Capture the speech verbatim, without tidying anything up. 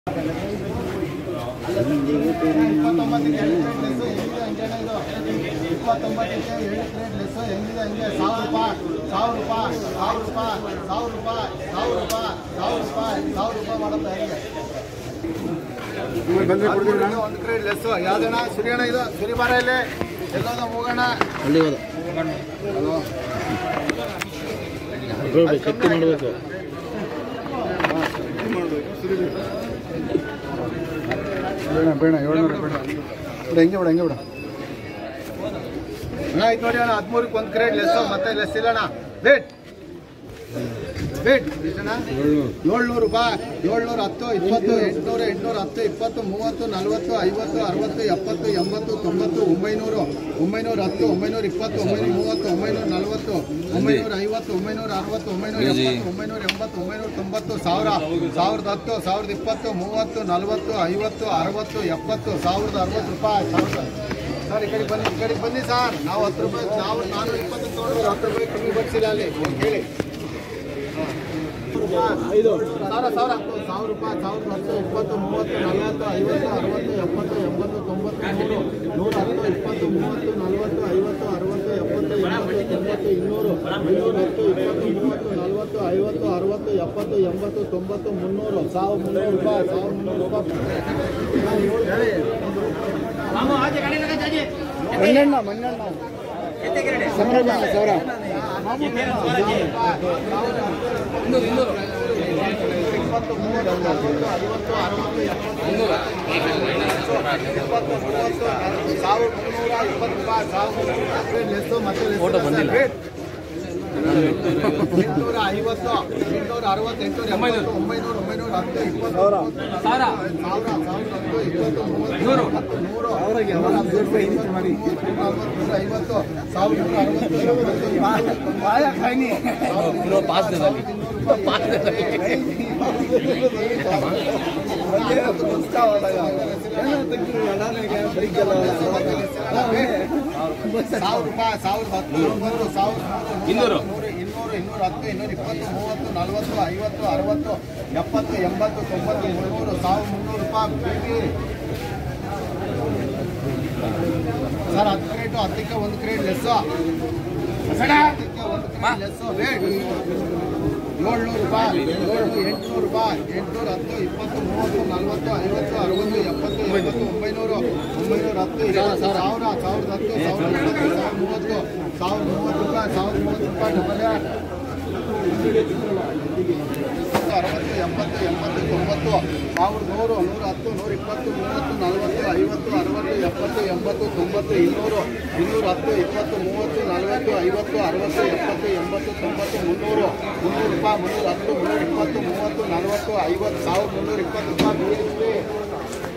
ಇಪ್ಪತ್ತೊಂಬತ್ತಕ್ಕೆ ಎರಡು plate less ಹೆಂಗಿದೆ ಹಂಗೇನ ಇದು ಇಪ್ಪತ್ತೊಂಬತ್ತಕ್ಕೆ ಎರಡು ಪ್ಲೇಟ್ ಲೆಸ್ಸು ಹೆಂಗಿದೆ ಹಂಗೆ ಸಾವಿರ ರೂಪಾಯಿ ಸಾವಿರ ರೂಪಾಯಿ ಸಾವಿರ ರೂಪಾಯಿ ಸಾವಿರ ರೂಪಾಯಿ ಸಾವಿರ ರೂಪಾಯಿ ಸಾವಿರ ರೂಪಾಯಿ ಸಾವಿರ ರೂಪಾಯಿ ಮಾಡುತ್ತೆ ಹೆಂಗೆ ಒಂದು ಕ್ರೇಟ್ ಲೆಸ್ಸು ಯಾವ್ದಣ್ಣ ಸುರಿಯೋಣ ಇದು ಸುರಿ ಬಾರ ಇಲ್ಲಿ ಎಲ್ಲೋದ ಹೋಗೋಣ ಅಲ್ಲಿ ಹೋದ ಕಟ್ಟಿ ಮಾಡಬೇಕು ಬೇಡ ಬೇಡ ಏಳ್ನೂರು ಬೇಡ ಹೆಂಗೆ ಬಿಡ ಹೆಂಗೆ ಬಿಡ ಅಣ್ಣ ಆಯ್ತು ನೋಡಿ ಅಣ್ಣ ಹದಿಮೂರಕ್ಕೆ ಒಂದು ಕ್ರೇಟ್ ಲೆಸ್ಸು ಮತ್ತೆ ಲೆಸ್ ಇಲ್ಲಣ್ಣ ವೇಟ್ ವೇಟ್ ಎಷ್ಟಣ್ಣ ಏಳ್ನೂರು ರೂಪಾಯಿ ಏಳ್ನೂರು ಹತ್ತು ಇಪ್ಪತ್ತು ಎಂಟುನೂರು ಎಂಟುನೂರು ಹತ್ತು ಇಪ್ಪತ್ತು ಮೂವತ್ತು ನಲ್ವತ್ತು ಐವತ್ತು ಅರವತ್ತು ಎಪ್ಪತ್ತು ಎಂಬತ್ತು ತೊಂಬತ್ತು ಒಂಬೈನೂರು ಒಂಬೈನೂರ ಹತ್ತು ಒಂಬೈನೂರ ಇಪ್ಪತ್ತು ಒಂಬೈನೂರ ಮೂವತ್ತು ಒಂಬೈನೂರ ನಲ್ವತ್ತು ಒಂಬೈನೂರ ಐವತ್ತು ಒಂಬೈನೂರ ಅರವತ್ತು ಒಂಬೈನೂರ ಎಪ್ಪತ್ತು ಒಂಬೈನೂರ ಎಂಬತ್ತು ಒಂಬೈನೂರ ತೊಂಬತ್ತು ಸಾವಿರ ಸಾವಿರದ ಹತ್ತು ಸಾವಿರದ ಇಪ್ಪತ್ತು ಮೂವತ್ತು ನಲ್ವತ್ತು ಐವತ್ತು ಅರವತ್ತು ಎಪ್ಪತ್ತು ಸಾವಿರದ ಅರವತ್ತು ರೂಪಾಯಿ ಸಾವಿರದ ಸರ್ ಈ ಕಡೆ ಬನ್ನಿ ಈ ಕಡೆ ಬನ್ನಿ ಸರ್ ನಾವು ಹತ್ತು ರೂಪಾಯಿ ನಾವು ನಾನ್ನೂರ ಇಪ್ಪತ್ತು ತೊಗೊಂಡ್ರೆ ಹತ್ತು ರೂಪಾಯಿ ಕಮ್ಮಿ ಬರ್ಸಿಲ್ಲ ಅಲ್ಲಿ ಹೇಳಿ ಐದು ಸಾವಿರ ಸಾವಿರ ಸಾವಿರ ರೂಪಾಯಿ ಸಾವಿರದ ಹತ್ತು ಇಪ್ಪತ್ತು ಮೂವತ್ತು ನಲವತ್ತು ಐವತ್ತು ಅರವತ್ತು ಎಪ್ಪತ್ತು ಎಂಬತ್ತು ತೊಂಬತ್ತು ನೂರು ನೂರ ಹತ್ತು ಇಪ್ಪತ್ತು ಮೂವತ್ತು ನಲವತ್ತು ಐವತ್ತು ಅರವತ್ತು ಎಪ್ಪತ್ತು ಎಂಬತ್ತು ತೊಂಬತ್ತು ಇನ್ನೂರು ಇನ್ನೂರ ಹತ್ತು ಇಪ್ಪತ್ತು ಮೂವತ್ತು ನಲವತ್ತು ಐವತ್ತು ಅರವತ್ತು ಎಪ್ಪತ್ತು ಎಂಬತ್ತು ತೊಂಬತ್ತು ಮುನ್ನೂರು ಸಾವಿರದ ಮುನ್ನೂರು ರೂಪಾಯಿ ಸಾವಿರದ ಮುನ್ನೂರು ರೂಪಾಯಿ ಮಂಗಣ್ಣ ಮಂಗಣ್ಣ ಸಾವಿರ ಸಾವಿರ ಇಪ್ಪತ್ತು ಮೂವತ್ತು ನಲವತ್ತು ಐವತ್ತು ಅರವತ್ತು ಎಪ್ಪತ್ತು ಇಪ್ಪತ್ತು ಮೂವತ್ತು ಸಾವಿರದ ಮುನ್ನೂರ ಇಪ್ಪತ್ತು ರೂಪಾಯಿ ಸಾವಿರದ ಲೆಸ್ಸು ಮತ್ತೆ ಎಂಟುನೂರ ಐವತ್ತು ಎಂಟುನೂರ ಅರವತ್ತು ಎಂಟುನೂರ ಎಂಬತ್ತು ಒಂಬೈನೂರ ಒಂಬೈನೂರ ಹತ್ತು ಇಪ್ಪತ್ತು ಸಾವಿರ ಸಾವಿರ ಸಾವಿರದ ಹತ್ತು ಇಪ್ಪತ್ತು ಮೂವತ್ತು ನೂರು ನೂರು ಐವತ್ತು ಸಾವಿರದ ನೂರ ಸಾವಿರ ರೂಪಾಯಿ ಸಾವಿರದ ಹತ್ತು ನೂರು ಸಾವಿರದ ಇನ್ನೂರು ಇನ್ನೂರು ಇನ್ನೂರ ಹತ್ತು ಇನ್ನೂರ ಇಪ್ಪತ್ತು ಮೂವತ್ತು ನಲವತ್ತು ಐವತ್ತು ಅರವತ್ತು ಎಪ್ಪತ್ತು ಎಂಬತ್ತು ತೊಂಬತ್ತು ಮುನ್ನೂರು ಸಾವಿರದ ಮುನ್ನೂರು ರೂಪಾಯಿ ಸರ್ ಹತ್ತು ಕ್ರೇಟು ಹತ್ತಕ್ಕೆ ಒಂದು ಕ್ರೇಟ್ ಲೆಸ್ಸು ಹತ್ತಕ್ಕೆ ಒಂದು ಕ್ರೇಟ್ ಲೆಸ್ಸು ವೇಟ್ ಏಳ್ನೂರು ರೂಪಾಯಿ ಏಳ್ನೂರು ಎಂಟುನೂರು ರೂಪಾಯಿ ಎಂಟುನೂರ ಹತ್ತು ಇಪ್ಪತ್ತು ಮೂವತ್ತು ನಲವತ್ತು ಐವತ್ತು ಅರವತ್ತು ಎಪ್ಪತ್ತು ಎಂಬತ್ತು ಒಂಬೈನೂರು ಒಂಬೈನೂರ ಹತ್ತು ಸಾವಿರ ಸಾವಿರದ ಹತ್ತು ಸಾವಿರದ ಇಪ್ಪತ್ತು ಸಾವಿರದ ಮೂವತ್ತು ಸಾವಿರದ ಮೂವತ್ತು ರೂಪಾಯಿ ಸಾವಿರದ ಮೂವತ್ತು ರೂಪಾಯಿ ಡಬಲ್ ಅರವತ್ತು ಎಪ್ಪತ್ತು ಎಂಬತ್ತು ತೊಂಬತ್ತು ಸಾವಿರದ ನೂರು ನೂರ ಹತ್ತು ನೂರ ಇಪ್ಪತ್ತು ಮೂವತ್ತು ನಲವತ್ತು ಐವತ್ತು ಅರವತ್ತು ಎಪ್ಪತ್ತು ಎಂಬತ್ತು ತೊಂಬತ್ತು ಇನ್ನೂರು ಇನ್ನೂರ ಹತ್ತು ಇಪ್ಪತ್ತು ಮೂವತ್ತು ನಲವತ್ತು ಐವತ್ತು ಅರವತ್ತು ಎಪ್ಪತ್ತು ಎಂಬತ್ತು ತೊಂಬತ್ತು ಮುನ್ನೂರು ಮುನ್ನೂರು ರೂಪಾಯಿ ಮುನ್ನೂರ ಹತ್ತು ಮುನ್ನೂರ ಇಪ್ಪತ್ತು ಮೂವತ್ತು ನಲವತ್ತು ಐವತ್ತು ಸಾವಿರದ ಮುನ್ನೂರ ಇಪ್ಪತ್ತು ರೂಪಾಯಿ